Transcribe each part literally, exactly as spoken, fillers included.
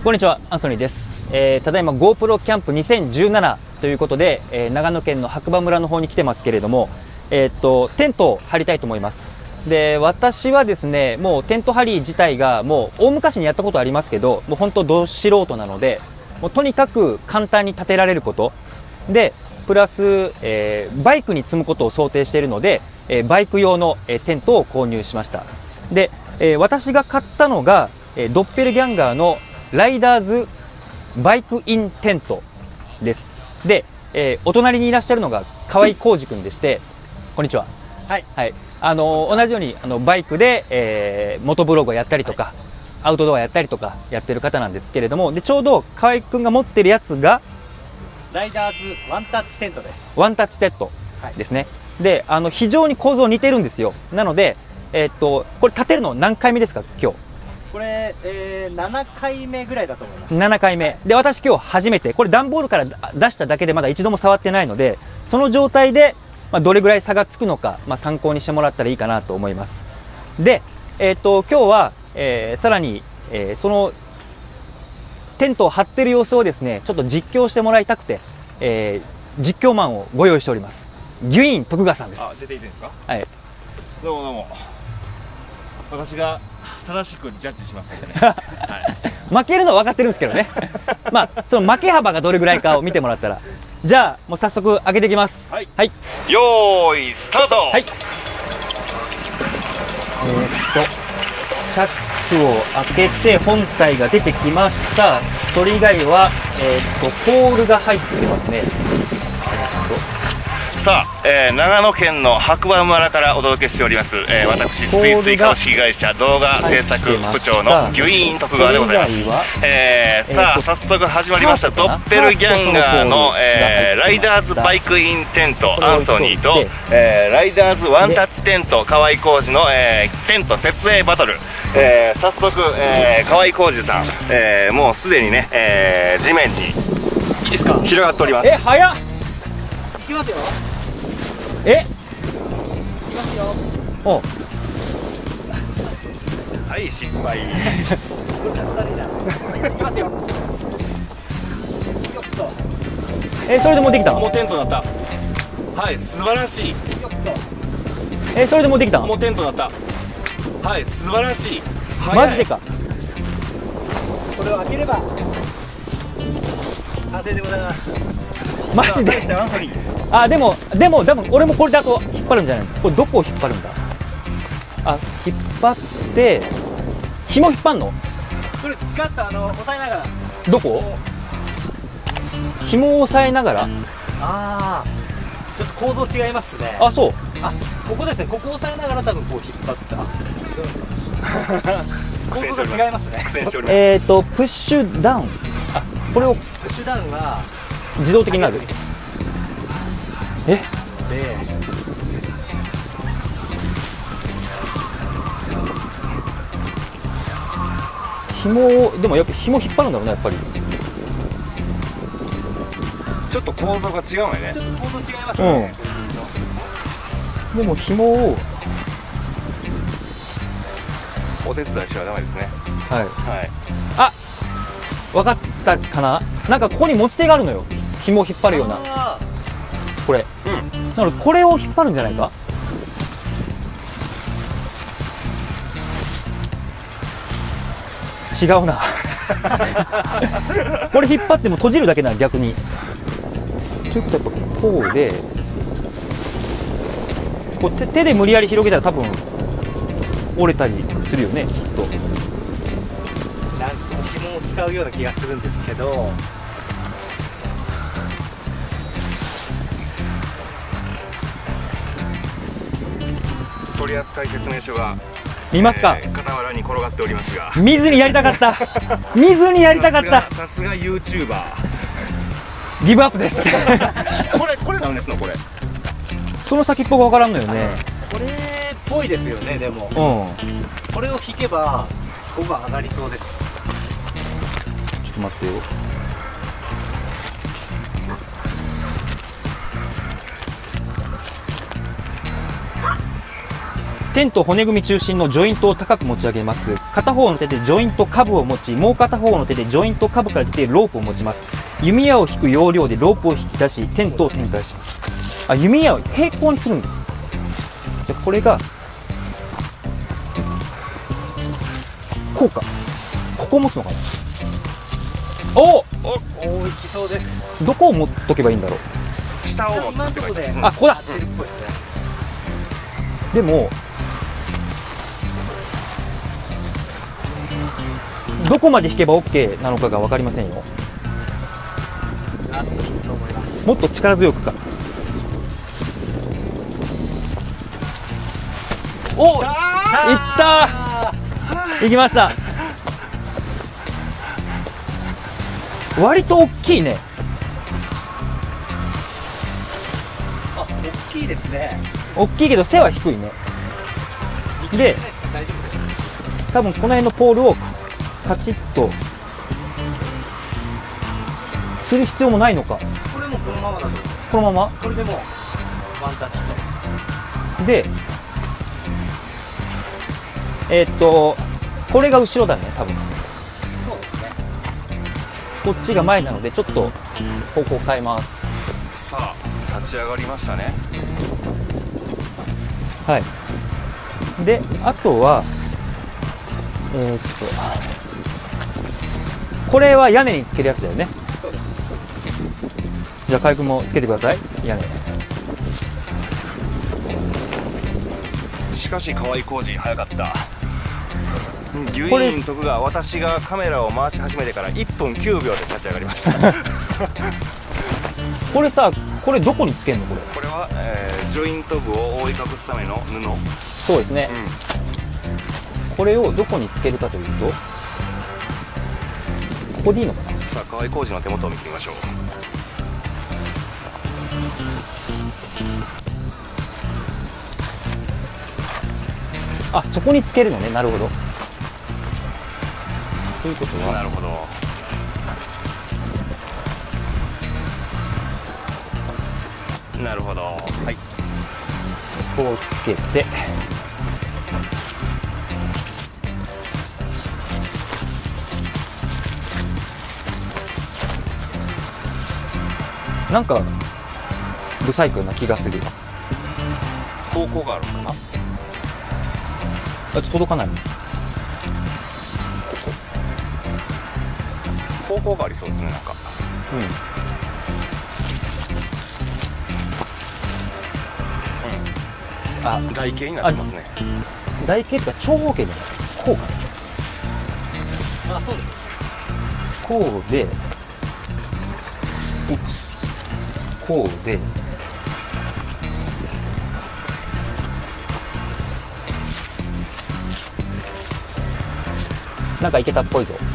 こんにちは、アンソニーです。えー、ただいま GoPro キャンプにせんじゅうななということで、えー、長野県の白馬村の方に来てますけれども、えー、っとテントを張りたいと思います。で、私はですね、もうテント張り自体がもう大昔にやったことありますけど、もう本当ど素人なので、もうとにかく簡単に立てられることで、プラス、えー、バイクに積むことを想定しているので、えー、バイク用の、えー、テントを購入しました。で、えー、私が買ったのが、えー、ドッペルギャンガーのライダーズバイクインテントです。で、えー、お隣にいらっしゃるのが河合浩二君でして、こんにちは。はい。はい。あのー、同じようにあのバイクで、えー、モトブログをやったりとか、はい、アウトドアやったりとかやってる方なんですけれども、でちょうど河合君が持ってるやつがライダーズワンタッチテントです。 ワンタッチテントですね。はい、で、あの非常に構造似てるんですよ。なので、えー、っとこれ立てるの何回目ですか今日？ これ、えー、ななかいめぐらいだと思います。 ななかいめで、私今日初めて、これ段ボールから出しただけでまだ一度も触ってないので、その状態で、まあ、どれぐらい差がつくのか、まあ、参考にしてもらったらいいかなと思います。で、えー、っと今日は、えー、さらに、えー、そのテントを張ってる様子をですね、ちょっと実況してもらいたくて、えー、実況マンをご用意しております。ギュイーン徳川さんです。 あ、出ていいですか？ はい。 どうもどうも。私が正しくジャッジしますので、ね。はい、 負けるのは分かってるんですけどね。まあその負け幅がどれぐらいかを見てもらったら、じゃあもう早速開けていきます。はい。はい、 よーいスタート。はい。 えー、っとチャックを開けて本体が出てきました。それ以外はえー、っとポールが入ってますね。 さあ、えー、長野県の白馬村からお届けしております、えー、私スイスイ株式会社動画制作副長のギュイーン徳川でございます。えー、さあ早速始まりましたドッペルギャンガーの、えー、ライダーズバイクインテントアンソニーと、えー、ライダーズワンタッチテント河合浩二の、えー、テント設営バトル、えー、早速、えー、河合浩二さん、えー、もうすでにね、えー、地面にいいですか広がっております。 え、早っ。 いきますよ。 え、 いきますよ。 お、 はい失敗。 いきますよ。よっと。 え、それでもうできたの？ もうテントになった。はい素晴らしい。 よっと。 え、それでもうできたの？ もうテントになった。はい素晴らしい。 マジでか。 これを開ければ完成でございます。 マジで。あ、でもでも多分俺もこれだと引っ張るんじゃないの？これどこを引っ張るんだ？あ、引っ張って紐引っ張んの？ これガッとあの押さえながら。 どこ？紐を押さえながら。 ああ、ちょっと構造違いますね。 あ、そう。 あ、ここですね。ここを押さえながら多分こう引っ張った。構造が違いますね。 えっとプッシュダウン。あ、これをプッシュダウンが自動的になる。え？で、紐をでもやっぱ紐引っ張るんだろうね、やっぱり。 ちょっと構造が違うのね。 ちょっと構造違いますね。 うん。でも紐をお手伝いしちゃダメですね。 はい。 はい。 あ、分かったかな。なんかここに持ち手があるのよ。紐を引っ張るような。これ。うん。なのでこれを引っ張るんじゃないか。違うな。これ引っ張っても閉じるだけなら逆に。ということはやっぱこうで、こう 手, 手で無理やり広げたら多分折れたりするよね、きっと。 なんか紐を使うような気がするんですけど。 取扱説明書が見ますか？ えー、傍らに転がっておりますが、 見ずにやりたかった。見ずにやりたかった。 さすが ユーチューバー。 ギブアップです。 これこれなんですのこれ。 その先っぽがわからんのよね。 これっぽいですよね。でも、うん、これを引けばここが上がりそうです。 ちょっと待ってよ。 テント骨組み中心のジョイントを高く持ち上げます。片方の手でジョイント下部を持ち、もう片方の手でジョイント下部から出ているロープを持ちます。弓矢を引く要領でロープを引き出し、テントを展開します。あ、弓矢を平行にするんだ。じゃこれがこうか。ここを持つのかな。おお、 おお、いきそうです。 どこを持っとけばいいんだろう。 下を持今のってとこであ、ここだ。 合ってるっぽいですね。 でもどこまで引けば OK なのかが分かりませんよ。 合ってると思います。 もっと力強くか。お、いったー、いきました。割と大きいね。 あ、大きいですね。 大きいけど背は低いね。で、 大丈夫です。 多分この辺のポールをカチッとする必要もないのか。 これもこのままだと思う。 このままこれでもうワンタッチと。 で、えーっとこれが後ろだね、多分。 そうですね。 こっちが前なのでちょっと方向変えます。 さあ立ち上がりましたね。 はい。で、あとはえーっとこれは屋根につけるやつだよね。 そうです。 じゃあ海君もつけてください、屋根。 しかし河合浩二早かった。ギこれュイーン徳が私がカメラを回し始めてからいっぷんきゅうびょうで立ち上がりましたこれさ、これどこにつけるのこれ。 これは、えージョイント部を覆い隠すための布、うん、 そうですね、これをどこにつけるかというと、ここでいいのかな。 さあ河合浩二の手元を見てみましょう。 あ、そこにつけるのね。なるほど。ということは、 なるほど。なるほど。はい。 こうつけて、なんかブサイクな気がする。 方向があるのかな。 あと届かないの。 方向がありそうですね、なんか。 うん。あ、 台形になってますね。 台形とか長方形じゃない。こうかな。 あ、そうです。 こうで、うっす。こうで。なんかいけたっぽいぞ。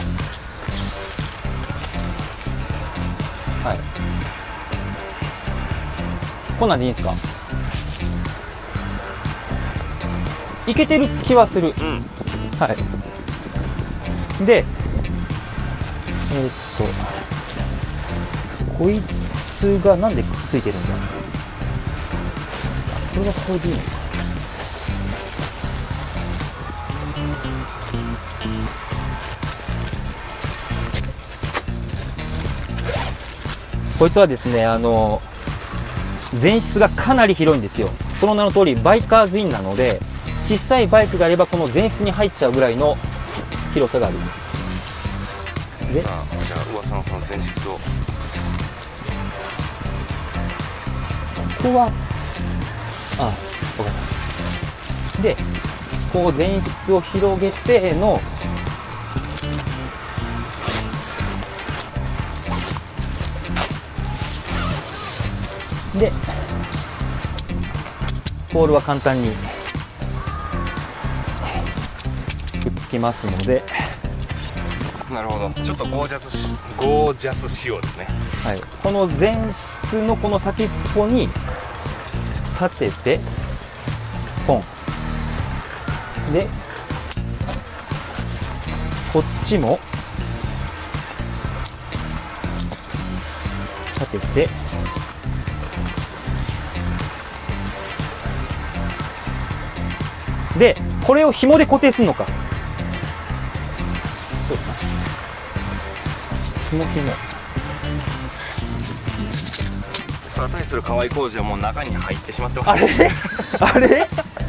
はい。こんなんでいいんすか。いけてる気はする。 うん。 はい。で、えー、っと、こいつがなんでくっついてるんだ。これがこれでいいのか。こいつはですね、あの前室がかなり広いんですよ。その名の通りバイカーズインなので、小さいバイクがあればこの前室に入っちゃうぐらいの広さがあります。で、 さあじゃあ噂のその前室を。 ここはあ、分かった。で、こう前室を広げてので、ポールは簡単にくっつきますので、 なるほど。ちょっとゴージャスしゴージャス仕様ですね。 はい、この前室のこの先っぽに立ててポンで、こっちも立ててでこれを紐で固定するのか。そうだな、紐紐。 さあ対する河合浩二はもう中に入ってしまってます。 あれあれ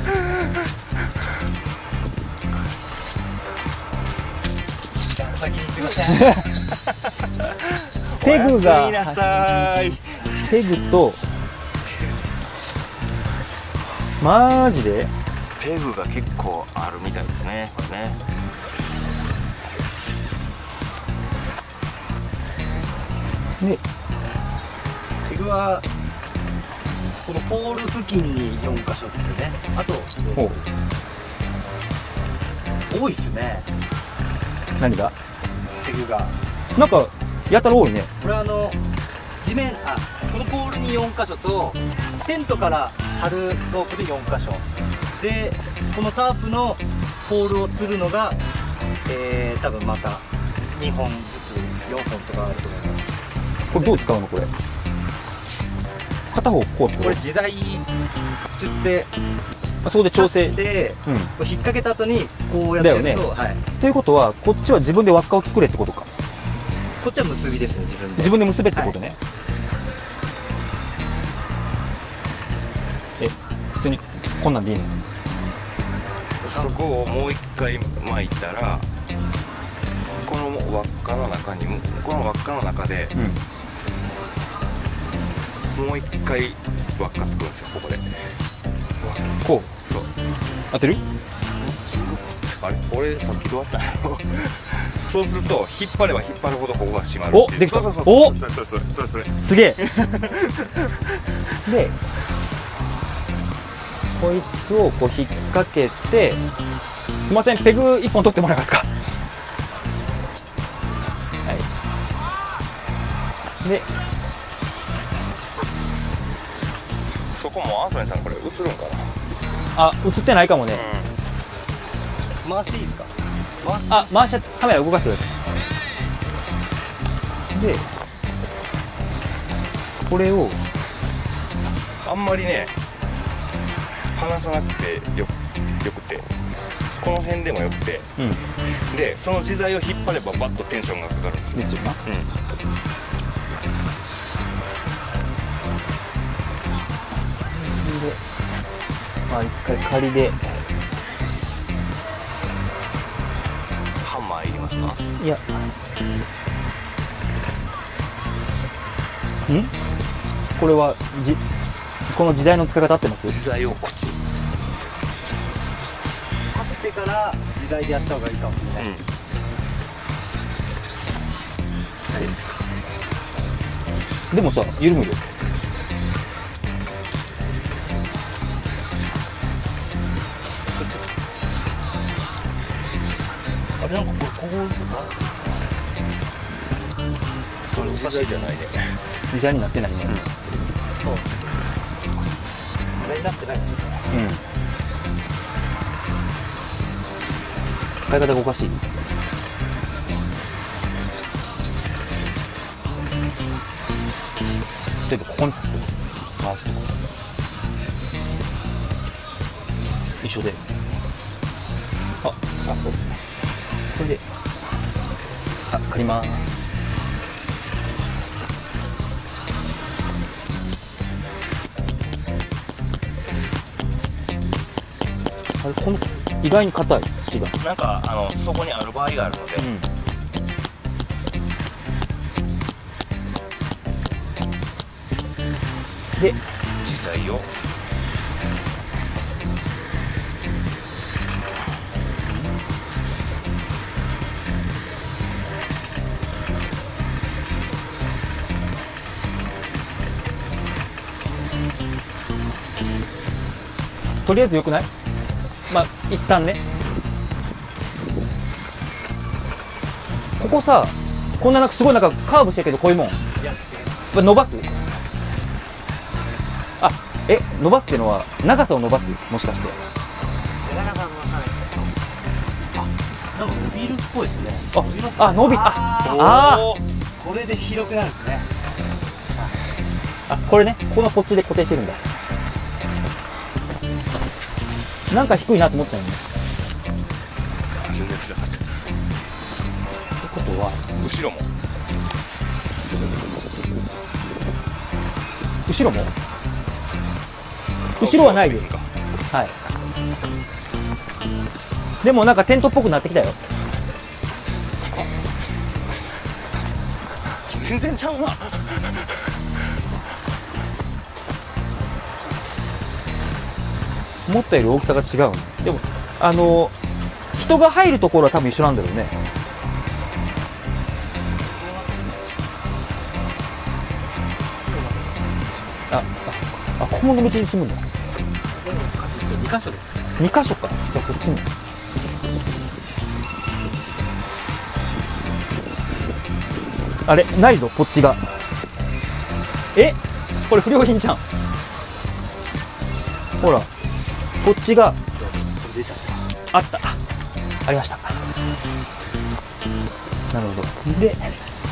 先に行ってください。 ペグおやすみながさい。 ペグとマジでペグが結構あるみたいですね、これね。 でペグはこのポール付近によんかしょですよね。あとほう多いっすね、 何がペグが。 なんかやたら多いね。 これはあの地面、あ、このポールによんかしょとテントから張るロープでよんかしょで、このタープのポールを吊るのが、えー、多分またにほんずつよんほんとかあると思います。 これどう使うのこれ。片方こうってこと。 これ自在つってあそこで調整刺してうんこう引っ掛けた後にこうやってやると、 だよねはい、 ということはこっちは自分で輪っかを作れってことか。 こっちは結びですね、自分で。 自分で結べってことね、え普通にこんなんでいいの。 そこをもう一回巻いたら、この輪っかの中にも、この輪っかの中でうんもう一回輪っか作るんですよ、ここで。 こうそう。 当てる。 あれ、俺さっきどうやったんやろ。そうすると引っ張れば引っ張るほどここが締まるっていう。 おできた。 そうそうおそうそうそうそうそうそう。 すげえでこいつをこう引っ掛けて、すいませんペグいっぽん取ってもらえますか。はいでそこもアンソニーさんこれ映るんかな。 あ映ってないかもね。 回していいですか。回しあ回してカメラ動かしてください。でこれをあんまりね離さなくてよよくて、この辺でもよくて、 うんでその自在を引っ張ればバッとテンションがかかるんですよ。 ですよな。 うん。 まあ一回仮でハンマーいりますか。 いやんこれはじこの時代の使い方合ってます。 自在をこっちに。 立ってから自在でやった方がいいかもしれない。 うん。 でもさ緩むよ。 あれなんかこれこうこれ自在じゃないね。 時代になってないね。 そう自在になってないですよね。 うん、使い方がおかしい。例えばここに刺すとか回すとか一緒で、ああそうですね。これであ借ります。あれこの意外に硬い土が。 なんかあのそこにある場合があるので、 うんで自在をとりあえずよくない？まあ一旦ね。ここさこんななんかすごいなんかカーブしてるけどこういうもん。 いや、 これ伸ばす？あえ伸ばすっていうのは長さを伸ばす？もしかして。 長さの差ね。あ、なんか伸びるっぽいですね。 あ伸びますね。 あ伸びああおーこれで広くなるんですね。 あこれねこのこっちで固定してるんだ。 なんか低いなと思ったよね。 全然強かった。 ってことは後ろも後ろも後ろはないです。はい。でもなんかテントっぽくなってきたよ。 全然ちゃうな。 思ったより大きさが違うね。でもあの人が入るところは多分一緒なんだろうね。あああ、ここも道に住むんだ。 カチッとに箇所です。 に箇所か。じゃあこっちに。あれないぞこっちが。え、これ不良品じゃん。ほらこっちが出ちゃってます。 あった、ありました。なるほど。で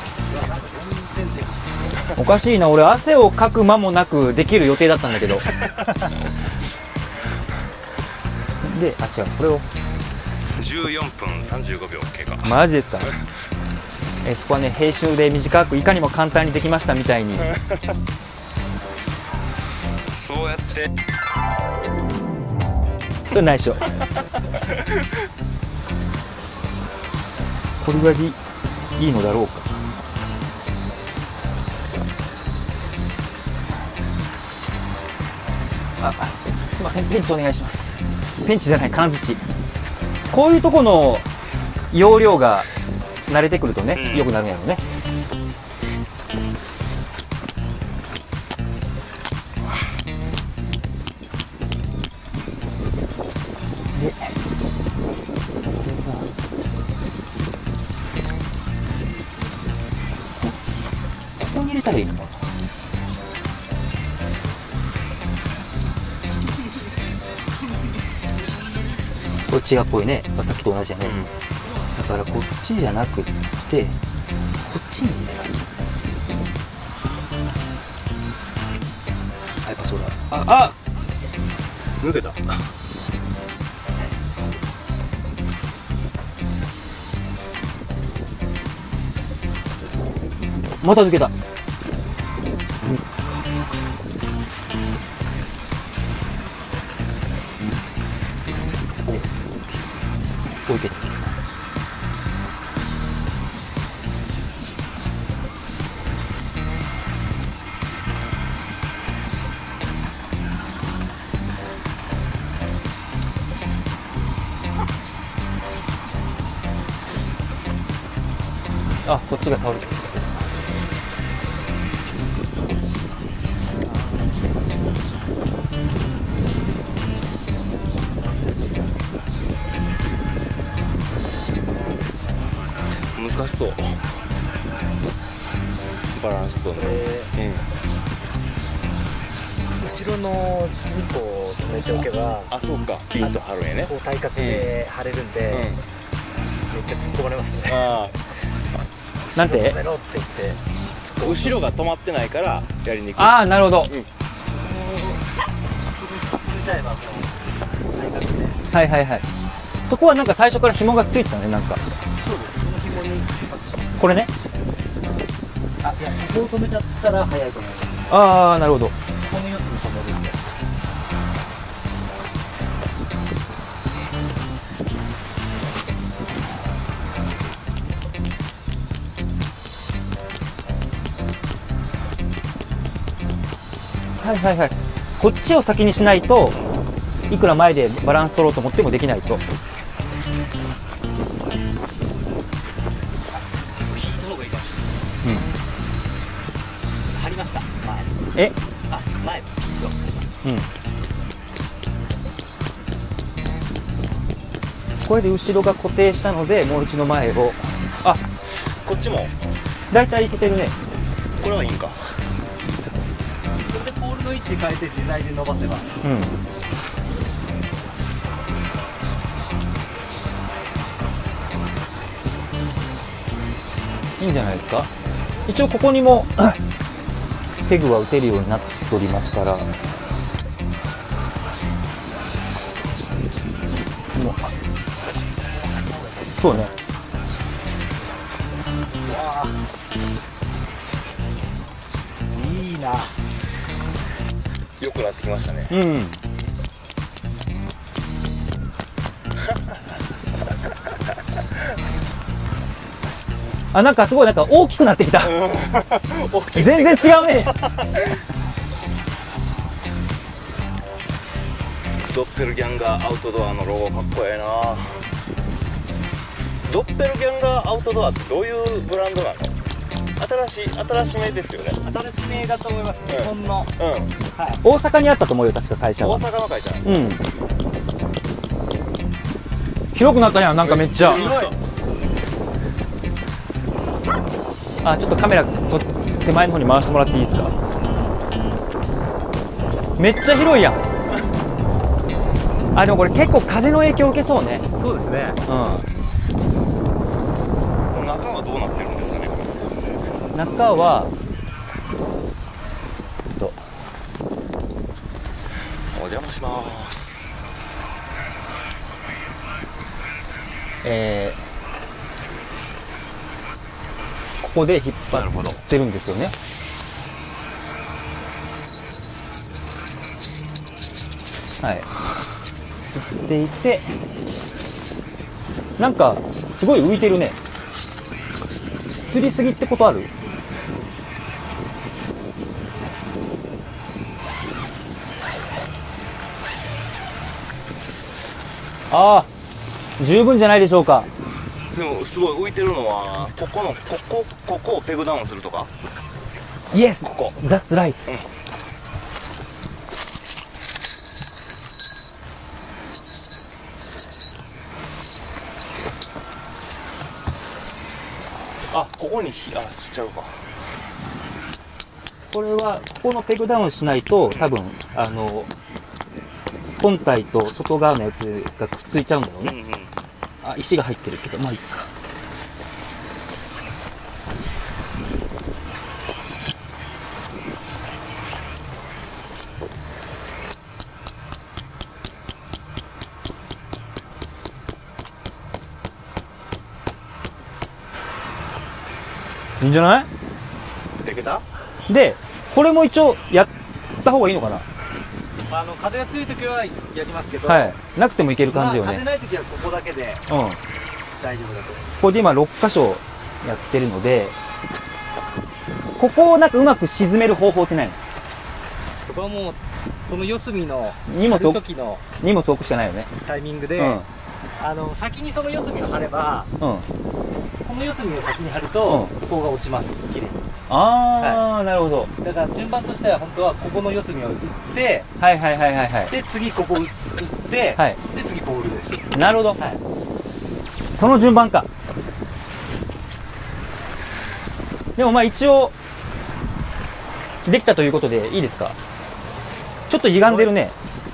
おかしいな、俺汗をかく間もなくできる予定だったんだけどで、あ、違う、これをじゅうよんぷんさんじゅうごびょう経過。 マジですか。えそこはね、編集で短くいかにも簡単にできましたみたいにそうやってそれ内緒これぐらいでいいのだろうか。あ、すいません、ペンチお願いします。ペンチじゃない、金槌。こういうとこの容量が慣れてくるとね、 うん、 良くなるんやろうね。で、ここに入れたらいいのかな。こっちがっぽいね、さっきと同じやね、うん、だからこっちじゃなくってこっちに入れない。あ、やっぱそうだ。ああ抜けた。 また抜けた。置いて。あ、こっちが倒れてる。 難しそう。バランスとね、 うん、後ろのにこ止めておけば、 あ、そうか、ピンと張るんやね。 こう対角で張れるんで、うん、めっちゃ突っ込まれますね。あなんて？ 止めろって言って後ろが止まってないからやりにくい。 ああ、なるほど。うん、はいはいはい。そこはなんか最初から紐がついてたね、なんか。 そうです。この紐にこれね。 あ、いや、ここを止めちゃったら早いと思います。 ああ、なるほど。 この四つも止めるんで。 はいはいはい。こっちを先にしないといくら前でバランス取ろうと思ってもできないと。うん、 張りました。前。 え？ あ、前。うん。 これで後ろが固定したので、もう一度前を。あ、 こっちも。 だいたいいけてるね。 これはいいんか。 これでポールの位置変えて自在で伸ばせば。 うん。いいんじゃないですか。一応ここにもペグは打てるようになっておりますから。 そうね。 わあいいな。 良くなってきましたね。 うん。あ、なんかすごいなんか大きくなってきた。全然違うね。 ドッペルギャンガーアウトドアのロゴかっこええな。ドッペルギャンガーアウトドアってどういうブランドなの？新しい新しめですよね。 新しめだと思います、日本の。 うん、 はい、 大阪にあったと思うよ、確か会社は。 大阪の会社なんですうん。広くなったやん、なんかめっちゃ。あ、ちょっとカメラそ手前の方に回してもらっていいですか。めっちゃ広いやん。あ、でもこれ結構風の影響受けそうね。 そうですね。 うこの中はどうなってるんですかね。 ん。中はとお邪魔します。 えー、ここで引っ張ってるんですよね。はい。吸っていて、なんかすごい浮いてるね。すりすぎってことある？ああ、十分じゃないでしょうか。 でもすごい浮いてるのはここのここここをペグダウンするとか。 イエス、 ここ。 That's right。 うん。あ、ここにひあしちゃうか。 これはここのペグダウンしないと多分あの本体と外側のやつがくっついちゃうんだろうね。 うんうん。 あ、石が入ってるけど、まあいいか。いいんじゃない？ できた？ で、これも一応やった方がいいのかな。 あの風が強い時はやりますけど、 はい。なくてもいける感じよまあ、風ね。 ない時はここだけでうん。 大丈夫だと。 ここで今ろっかしょやってるので、ここをなんかうまく沈める方法ってないの？ そこはもうその四隅の荷物を張る時の荷物置くしかないよね。 タイミングで、 うん。 あの先にその四隅を張れば、 うん。 この四隅を先に張ると、ここが落ちます、綺麗に。 ああ、なるほど。 だから順番としては本当はここの四隅を打って、 はいはいはいはいはい。 で次ここ打って、 はい。 で次ボールです。 なるほど。 はい。 その順番か。でもまあ一応できたということでいいですか。ちょっと歪んでるね。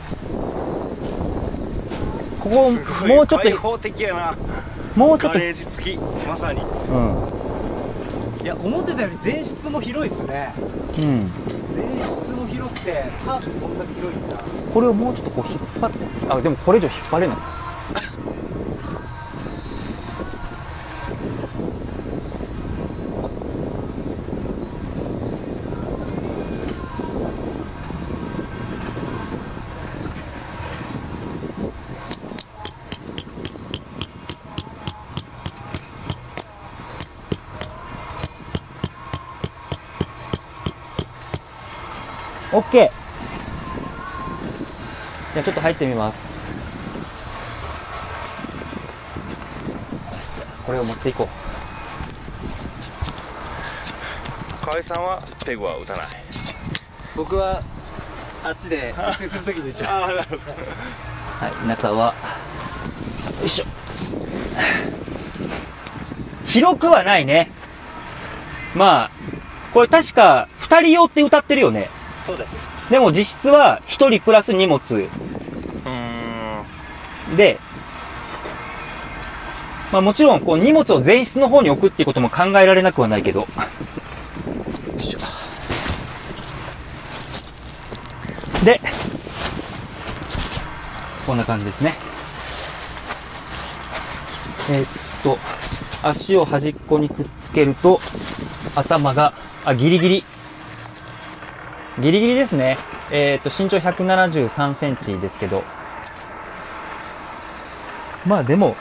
ここもうちょっと開放的やな。 もうちょっと。 ガレージ付き、まさに。 うん。 いや思ってたより前室も広いですね。 うん。 前室も広くてハーフこんだけ広いんだ。 これをもうちょっとこう引っ張って。あ、でもこれ以上引っ張れない。オッケー。じゃあちょっと入ってみます。これを持っていこう。 河合さんはペグは打たない。 僕はあっちで撮影するときに打っちゃう。 ああ、なるほど。 はい、中はよいしょ。広くはないね。まあこれ確かふたり用って歌ってるよね。 そうです。 でも実質はひとりプラス荷物うーん。 で、まあもちろんこう荷物を前室の方に置くっていうことも考えられなくはないけど。よいしょ。で、こんな感じですね。えーっと足を端っこにくっつけると頭があギリギリギリギリですね。えっと身長ひゃくななじゅうさんセンチですけど、まあでも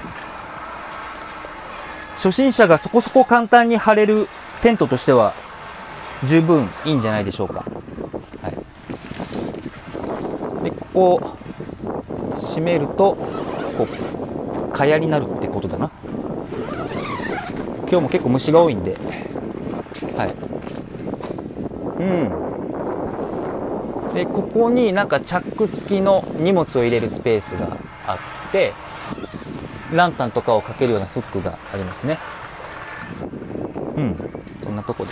初心者がそこそこ簡単に張れるテントとしては十分いいんじゃないでしょうか。はい、でここを閉めるとこう蚊帳になるってことだな。今日も結構虫が多いんで、はい、うん。でここになんかチャック付きの荷物を入れるスペースがあって、ランタンとかをかけるようなフックがありますね。うん、そんなとこです。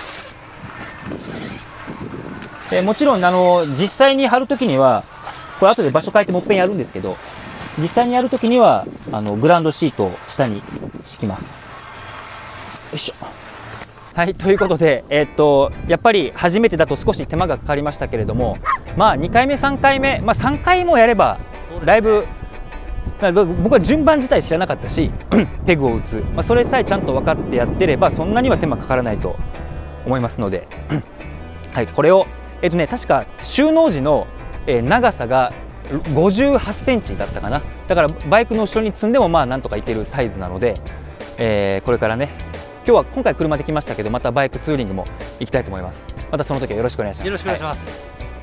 でもちろんあの実際に貼るときにはこれ後で場所変えてもっぺんやるんですけど、実際にやるときにはあのグランドシートを下に敷きます。よいしょ。はい、ということで、えー、っとやっぱり初めてだと少し手間がかかりましたけれども、まあにかいめさんかいめ、まあ、さんかいもやればだいぶ、僕は順番自体知らなかったしペグを打つ、まあ、それさえちゃんと分かってやってればそんなには手間かからないと思いますのではい、これをえっとね確か収納時の、えー、長さがごじゅうはちセンチだったかな。だからバイクの後ろに積んでもまあなんとかいけるサイズなので、えー、これからね今日は今回車で来ましたけど、またバイクツーリングも行きたいと思います。またその時はよろしくお願いします。 よろしくお願いします、はい、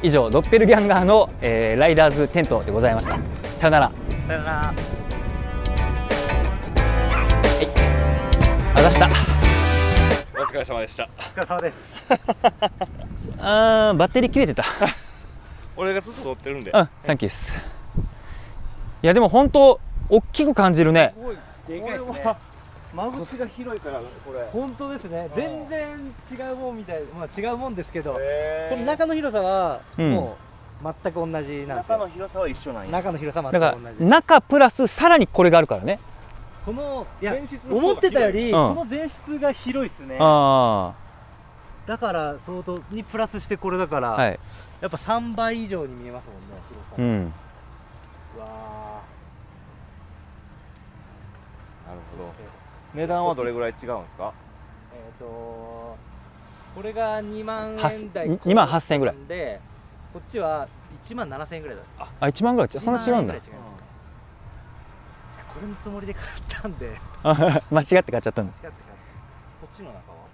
以上ドッペルギャンガーの、えー、ライダーズテントでございました。さよなら。 さよなら。 あざした。 お疲れ様でした。 お疲れ様です。 あーバッテリー切れてた。 俺がずっと撮ってるんで。 うん、サンキューです。いやでも本当大きく感じるね。 すごいでかいですね。 間口が広いからこれ。 本当ですね。全然違うもんみたい、まあ違うもんですけど、この中の広さはもう全く同じなんですよ。 中の広さは一緒なんや。 中の広さはだ全く同じ。 から中プラスさらにこれがあるからね。 このいや前室の方が思ってたより、 うんこの前室が広いですね。 あだから相当にプラスしてこれだから、 あ、はい、 やっぱさんばい以上に見えますもんね、広さ。 うん。 うわなるほど。値段はどれぐらい違うんですか？ えっ、ー、とこれがにまんえん台にまんはっせんえんぐらいで、こっちはいちまんななせんえんぐらいだった。 あ、いちまんぐらい、そんな違うんだ。 いちまんえぐらい違います。これのつもりで買ったんで間違って買っちゃったんだ。 違って買った。こっちの中は